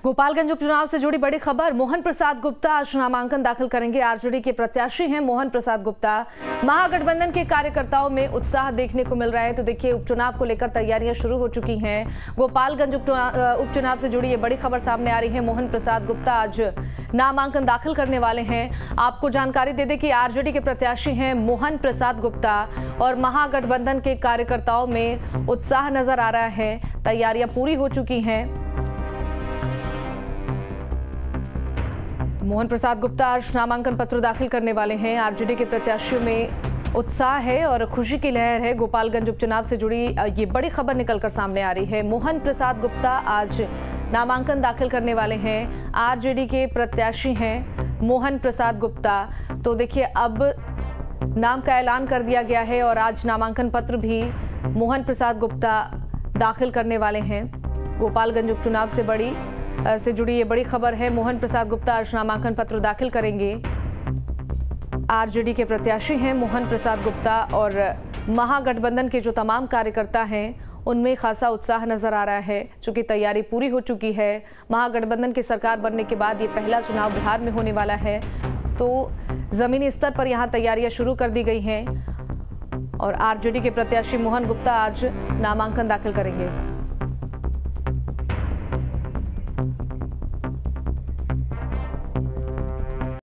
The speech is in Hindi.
गोपालगंज उपचुनाव से जुड़ी बड़ी खबर। मोहन प्रसाद गुप्ता आज नामांकन दाखिल करेंगे। आरजेडी के प्रत्याशी हैं मोहन प्रसाद गुप्ता। महागठबंधन के कार्यकर्ताओं में उत्साह देखने को मिल रहा है। तो देखिए, उपचुनाव को लेकर तैयारियां शुरू हो चुकी हैं। गोपालगंज उपचुनाव से जुड़ी ये बड़ी खबर सामने आ रही है। मोहन प्रसाद गुप्ता आज नामांकन दाखिल करने वाले हैं। आपको जानकारी दे दें कि आरजेडी के प्रत्याशी हैं मोहन प्रसाद गुप्ता और महागठबंधन के कार्यकर्ताओं में उत्साह नजर आ रहा है। तैयारियां पूरी हो चुकी हैं। मोहन प्रसाद गुप्ता आज नामांकन पत्र दाखिल करने वाले हैं। आरजेडी के प्रत्याशियों में उत्साह है और खुशी की लहर है। गोपालगंज उपचुनाव से जुड़ी ये बड़ी खबर निकलकर सामने आ रही है। मोहन प्रसाद गुप्ता आज नामांकन दाखिल करने वाले हैं। आरजेडी के प्रत्याशी हैं मोहन प्रसाद गुप्ता। तो देखिए, अब नाम का ऐलान कर दिया गया है और आज नामांकन पत्र भी मोहन प्रसाद गुप्ता दाखिल करने वाले हैं। गोपालगंज उपचुनाव से जुड़ी ये बड़ी खबर है। मोहन प्रसाद गुप्ता आज नामांकन पत्र दाखिल करेंगे। आरजेडी के प्रत्याशी हैं मोहन प्रसाद गुप्ता और महागठबंधन के जो तमाम कार्यकर्ता हैं उनमें खासा उत्साह नजर आ रहा है, चूंकि तैयारी पूरी हो चुकी है। महागठबंधन की सरकार बनने के बाद ये पहला चुनाव बिहार में होने वाला है, तो जमीनी स्तर पर यहाँ तैयारियां शुरू कर दी गई हैं और आरजेडी के प्रत्याशी मोहन गुप्ता आज नामांकन दाखिल करेंगे।